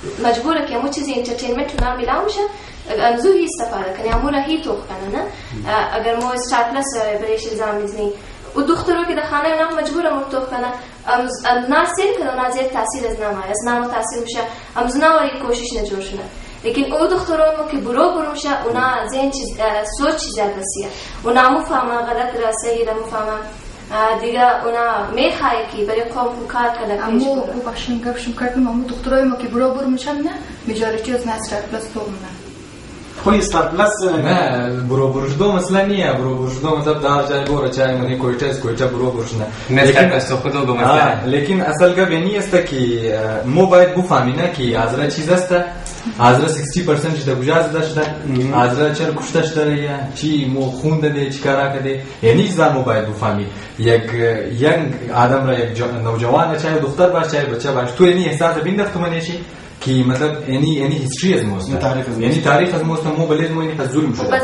مجبوره که همون چیزی انترتینمنت اونا میلاو میشه امزو هی استفاده کنی همون را هی توخ کنه نه اگر ما استار پلاس برایش الزام میزنی و دخترو که در خانه اونا مجبوره مرتوخ کنه ناسیر کنه اونا زیاد تاثیر از نامه از نامه تاثیر میشه امزو نواری کوشش نجور شونه لیکن او دخترانو که برو میشه اونا ذهن چیز سوچ چیزا بسیه اونا مفهمه غلط راسته را مفهمه دیگه اونا میخواه که برای قوم کار کنه پیش برو امو باشین گفشم کردم امو دخترای ما که برو میشن نه مجارتی از نصر پلاس تو منن خوی استار پلاس نه برو شدو مثلا نیه برو شدو مطلب دار جای برو چای منی کویتا برو شدن نسخه است خود دو مثلا لیکن اصل کا بینی است که مو باید بفهمینه که حاضر چیز است حاضر 60% شده گجاز داشته حاضر چر کشته شده چی مو خون داده چی کارا کرده یعنی زمان مو باید بفهمی یک آدم را یک نوجوان چای دختر باش چای بچه باش تو یعنی احساس بیندفت تو منیشی که مثلا یعنی هیستوری از موست یعنی تاریخ از موست مو بلد مو اینی ظلم شده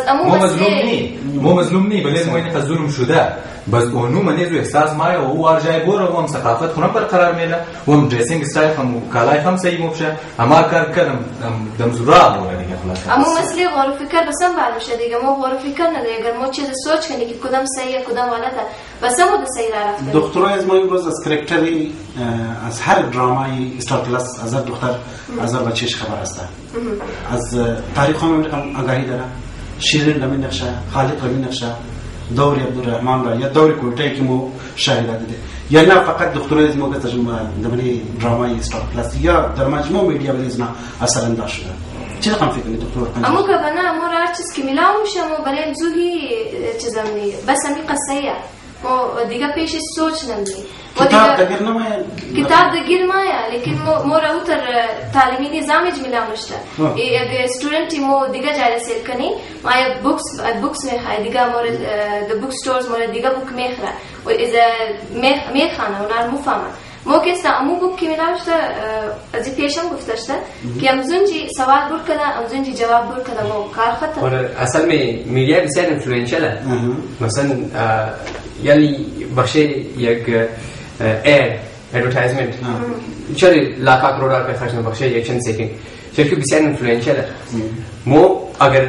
مو مظلوم نی بلد مو اینی ظلم شده بس اونو منیزو احساس مای او ارجای بوره و هم ثقافت خونم برقرار میله و هم dressing style هم کالای هم صحیح مبشه اما کار کردم دم زرا بوره دیگه خلاص اما مسئله غور و فکر بس هم باشه دیگه ما غور و فکر نداره اگر ما چیز سوچ کنی که کدام صحیح کدام غلطه بس هم به صحیح رفته دکترای از ما امروز از کاراکتری از هر درامای استار پلاس از دختر از بچه‌ش خبر است از تاریخ هم آگاهی داره شیرین نمی نقشه خالد نمی نقشه دوری عبدالرحمن را یا دوری کویتایی که مو شاهده دیده یا نه فقط دکترای از ما به تجربه دمنی درامای استار پلاس یا در مجموع میدیا بلیزنا اثر انداز شده چه رقم فکر کنید دکتر اما که بنا ما هر چیز که میلاو میشه ما برای زوهی چیزامنی بس همی قصه ما دیگه پیش سوچ نمیدی کتاب دگیر نمایه کتاب دگیر مایه لیکن ما را اوتر تعلیمی نظامش میلاو نشته اگه استودنتی ما دیگه جای رسیل کنی ما بوکس میخواه دیگه ما د بوک ستورز ما دیگه بوک میخواه و اذا میخوانه اونا مفهمه ما که است امو بوک که میلاو شده از پیشم گفته شده که امزونجی سوال بور کنه امزونجی جواب بور کنه ما کار خطر اصل میدیا بسیار انفلوئنشله مثلا یعنی بخش یک ادورتایزمنت چرا لاکها کروڑ روپے خرچ بخش یک چند سکند چرا بسیار انفلوئنشله مو اگر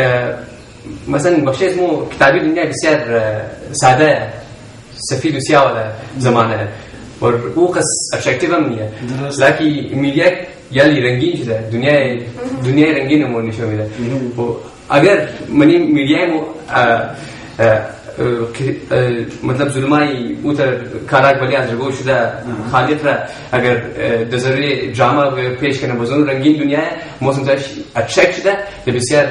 مثلا بخش از مو کتابی دنیا بسیار ساده سفید و سیاه والا زمانه و او قص ابجکتیو هم نیه لکن میدیا یعنی رنگین شده دنیای رنگین مو نشون میده و اگر منی میدیا مو مطلب ظلمای اوتر کاراک ولی از رگو شده خالق را اگر دزاری دراما پیش کنه بزن رنگین دنیا موسم داش اچک شده بسیار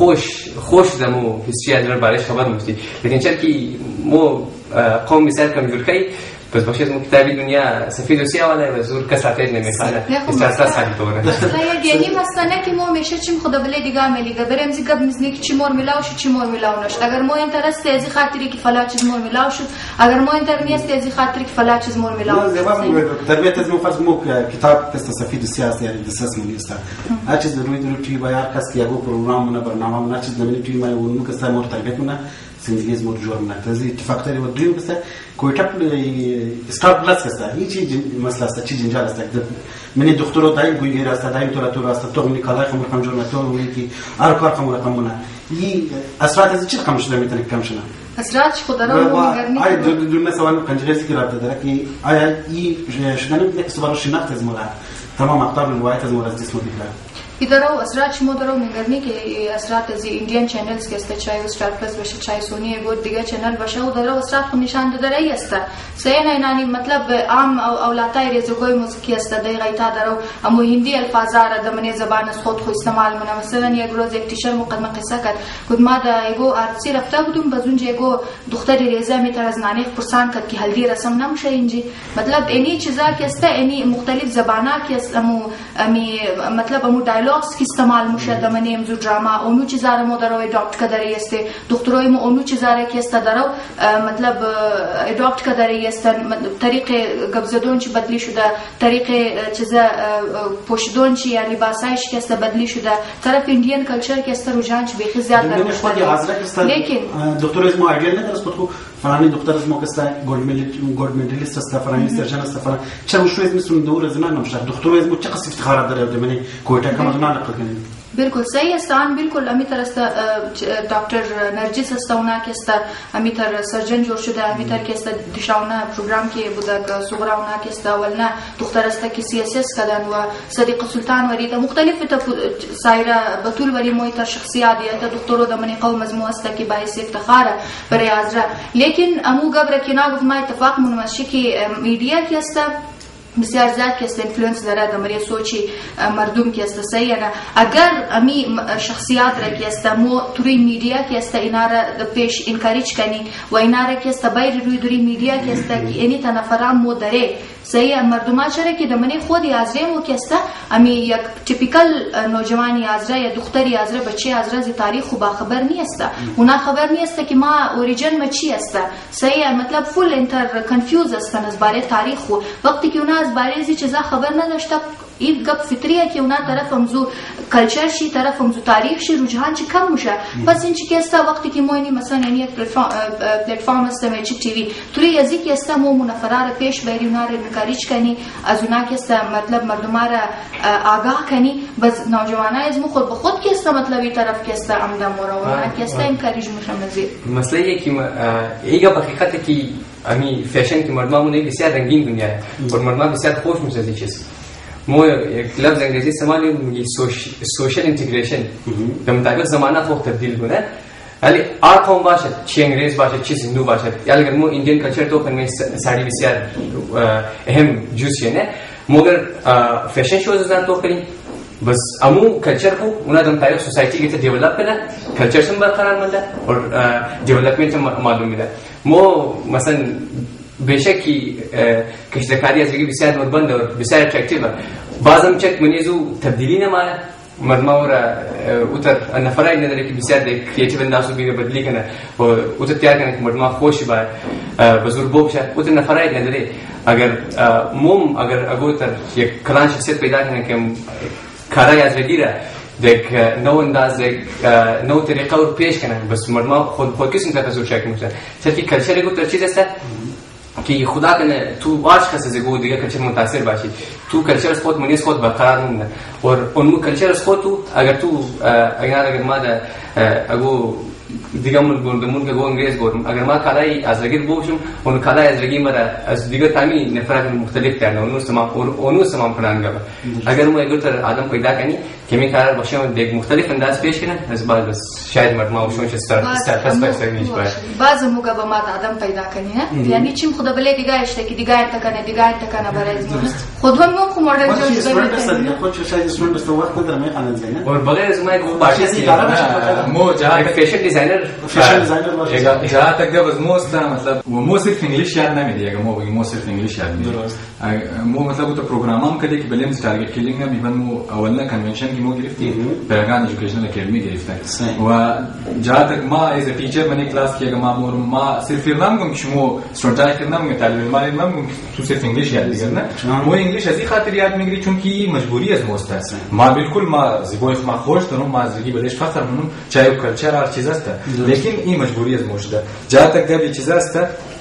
خوش دمو هیستری از برایش خبر می‌دی لیکن چرا که مو قوم بسیار کمزور کی پس باشه از کتابی دنیا سفید و سیاه ولی زور کساتش نمیخواد استرس خالی طوره یعنی مثلا که ما میشه چیم خدا بله دیگه ملیگه بریم زیگه میزنی که چی مور میلاو شد چی مور میلاو نشد اگر ما اینترست ازی خاطری که فلان چیز مور میلاو شد اگر ما اینترنت ازی خاطری که فلان چیز مور میلاو شد تربیت از مفرض مو کتاب تست سفید و سیاه یعنی دسس منیستا هر چیز روی توی باید کس که یگو پروگرام نه برنامه نه چیز نمی توی ما اون کس مور تربیت نه زندگی از مور جور نه تازه فاکتوری و دویم کس کویتا استار پلاس کس هیچ مسئله است چی جنجال است منی دکتر دایم گویی است دایم تو است تو منی کالای خمر خم جور نه تو منی کی کار خمر خمونه ی اثرات از چی کم شده میتونه کم شده اثرات خود را میگردنی آیا دو سوال کنجری ذکر داره که آیا ای شدن یک سوال شناخت از مولا تمام اقطار روایت از مولا از جسم دیگر इधरो असरात शिमोदरो निगरनी के असरात जी इंडियन चैनल्स के असते चाहे स्टार प्लस बशे चाहे सोनी एगो दिगा चैनल बशे उधरो असरात को निशान दे रही अस्ता सही नहीं नानी मतलब आम औलाता रे कोई موسیقی است دای غیتا درو امو هندی الفاظ را د منی زبان خود خو استعمال منه مثلا یک روز یک تیشر مقدمه قصه کرد گفت ما دا ایگو ارسی رفته بودم بزونج ایگو دختری ریزه می تر از نانی پرسان کرد که هلدی رسم نمیشه اینجی مطلب اینی چیزا که است اینی مختلف زبانا که است امو مطلب امو لفظ کی استعمال میشه در منیم زو دراما اونو چیزا رو مدارو اداپت کردی است دکترای ما اونو چیزا که است دارو مطلب اداپت کردی است طریق گبزدون چی بدلی شده طریق چیزا پوشیدون چی یعنی لباسایش که است بدلی شده طرف ایندین کلچر که است رجحان چی به زیاد داره لیکن دکتر از ما ایدیال نداره است فلانی دختر از ما کسته گلد مدالیست است، فلانی سرجن است، فلان چرا شو از مثل دور زمان نمیشه دکتر از ما چه قصه افتخارات داره دمنی کویتا کما نه نقل کنیم. بالکل صحیح است. آن بالکل امیتر است دکتر نرجس است اونا که است امیتر سرجن جور شده، امیتر که است دشاونا پروگرام که بوده صغرا اونا که است اولنا دختر است که سیاست کردن و صدیق سلطان ورید مختلف سایر بطول وری مویتر شخصیات یا دکترو دمنی قوم از مو است که باعث افتخار برای ازرا. لیکن امو قبر که نگفت ما اتفاق منمشی که میدیا که است بسیار زیاد که است اینفلوئنس داره دمری سوچی مردم که است صحیح نه. اگر امی شخصیات را که است مو توی میدیا که است اینا را پیش انکاریج کنی و اینا را که است باید روی دوری میدیا که است که اینی تنفرام مو داره صحیح مردمان چرا که دمنی خودی ازره مو که است امی یک تیپیکال نوجوانی ازره یا دختری ازره بچه ازره از تاریخ با خبر نیست، اونا خبر نیست که ما اوریجن ما چی است صحیح مطلب فول انتر کنفیوز هستن از باره تاریخ وقتی که اونا از باره ازی چیزا خبر نداشته این گپ فطریه که اونا طرف همزو کلچر شی طرف همزو تاریخ شی رجحان چی کم میشه. پس این چی که است وقتی که ما اینی مثلا یعنی یک پلتفرم است میچ تی وی توی یزی که است مو منفرار پیش بری اونا رو نکاریچ کنی از اونا که است مطلب مردم را آگاه کنی بس نوجوانای از مو خود به خود که است مطلب این طرف که است عمدم اونا که است انکاریج میشه مزید مسئله یه که ایگا حقیقت که امی فیشن که مردممون یک بسیار رنگین دنیا و مردم بسیار خوش میشه از این چیز. مو یک لفظ انگلیسی استعمال میگی سوشال اینتگریشن به مطابق زمانه فوق تبدیل کنه ولی آر قوم باشد چی انگلیس باشد چی سندو باشد یا اگر مو ایندین کلچر تو کنیم ساڑی بسیار اهم جزئی نه مگر فیشن شوز زن تو کنیم بس امو کلچر کو اونا دم تاریخ سوسایتی کے ڈیولپ کرنا کلچر سے برقرار ماندا اور ڈیولپمنٹ معلوم ہے مو مثلا بیشک کی کشتکاری از بسیار مربند اور بسیار اتریکتیو بعضم چک منیزو تبدیلی نہ مانا مردما اور اتر نفرای نداره که بسیار کریتیو اندازو بیگه بدلی کنه و اتر تیار کنه که مردما خوشی با بزرگ بوشه اتر نفرای نداره اگر موم اگر اگوتر یک کلان شخصیت پیدا کنه که کارای از بگیره دیک نو انداز دیک نو طریقه رو پیش کنه بس مردما خود کسی نتاکه زور شاکی میشه چرا کلچر اگوتر چیز است که خدا کنه تو واش کسی زگو دیگه کلچر متاثر باشی تو کلچر خود منیز خود برقرار مونه اور اون کلچر خود تو اگر تو اگر ما ده اگو دیگه من گوندمون که گو انگلیس گورم اگر ما کالای از رگیر بوشم اون کالای از رگی مرا از دیگه تامی نفرات مختلف کرده اونو سمام کنن گه اگر ما اگرتر آدم پیدا کنی که می کار باشه دیگه مختلف انداز پیش کنن از بعد بس شاید مرد ما وشون استارت میشه بعض موقع با ما آدم پیدا کنی نه یعنی چیم خدا بله دیگه اشته که دیگه تکنه برای خود هم مو مدل جو بده خود شاید اسمون بس وقت نداره می خانه زینه اور بغیر از ما کو باشه مو جهاد فیشن دیزاینر جهاد تک بس مو است मतलब वो मो सिर्फ इंग्लिश याद नहीं मिलेगा मो सिर्फ इंग्लिश याद नहीं मो मतलब तो प्रोग्राम हम कदे कि बिलियंस टारगेट किलिंग में इवन मो अवलना कन्वेंशन की मो गिरफ्ती पैगान एजुकेशनल एकेडमी गिरफ्ता و जहां तक मां एज अ टीचर मैंने क्लास किया कि मां सिर्फ इरनाम को मो स्टूडेंट करना मैं तालिब इल्म तो सिर्फ इंग्लिश याद करना मो इंग्लिश ऐसी खातिर याद में गिरी क्योंकि मजबूरी है मोस्ट है मां बिल्कुल मां जिबो ما خوش تو मां زگی بلش فخر منم چای کلچر هر چیز است لیکن این مجبوری از موجود جهت تک ده چیز است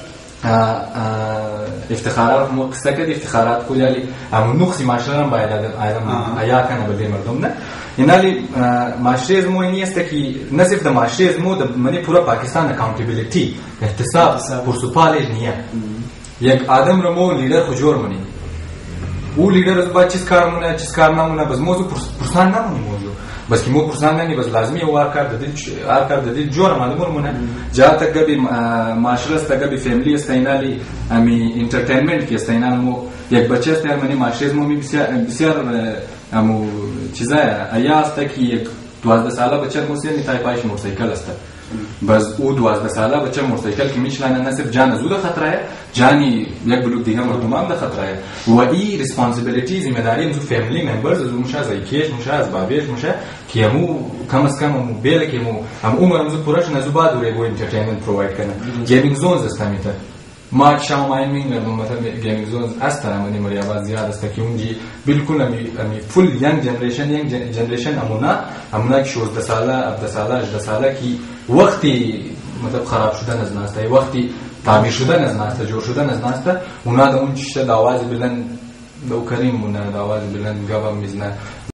افتخارات مو قصه افتخارات کولی ام نقص معاشره باید آیا کنه به مردم نه اینالی معاشره مو این است که نصف د معاشره مو د منی پورا پاکستان اکاونټیبিলিټي احتساب پرسپاله نیه یک آدم رو مو لیدر خجور منی او لیدر از بعد چیز کار نمونه بس موضوع پرسان نمونی موضوع بس که مو پرسان ننی بس لازمی وار کار دادی جور معلومه مونه جا تک گبی معاشره است گبی فامیلی است اینالی امی انترتینمنت کی است اینا مو یک بچه است یعنی معاشره مو بسیار امو چیزا ایا است که یک 12 ساله بچه موسی میتای پایش موتورسایکل است بس او 12 ساله بچه موتورسایکل کی میشلانه نه صرف جان زود خطر ہے جانی یک بلوک دیگه مردمان ده خطر ہے و ای ریسپانسیبিলিټی ذمہ داری تو فیملی ممبرز از مشه از کیش مشه از بابیش مشه که مو کم از کم مو بیل که مو هم عمرم زو پورش نه زو بعد ورگو انترتینمنت پروواید کنه گیمینگ زونز است میته ما شام ماینینگ مثلا گیمینگ زونز است من مریا باز زیاد است که اونجی بالکل امی فول ینگ جنریشن امونا که 16 ساله 17 ساله 18 ساله کی وقتی مطلب خراب شدن از ناس وقتی تعمیر شدن از ناسته جور شدن از ناسته اونا د اون چیشه د آواز بلند د کریم مونه د آواز بلند گاوا میزنه